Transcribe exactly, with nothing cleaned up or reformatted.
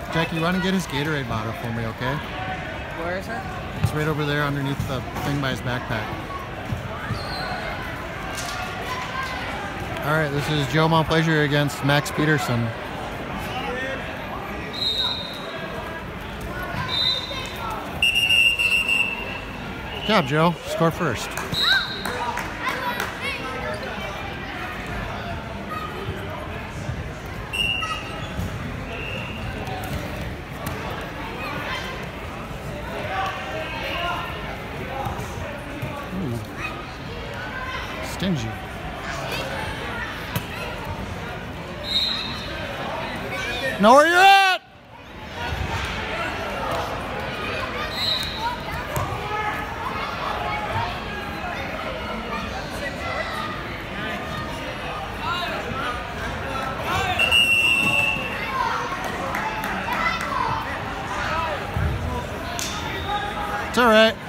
Jackie, run and get his Gatorade bottle for me, okay? Where is it? It's right over there underneath the thing by his backpack. All right, this is Joe Montplaisir against Max Peterson. Good job, Joe. Score first. Ooh. Stingy. Know where you're at! It's all right.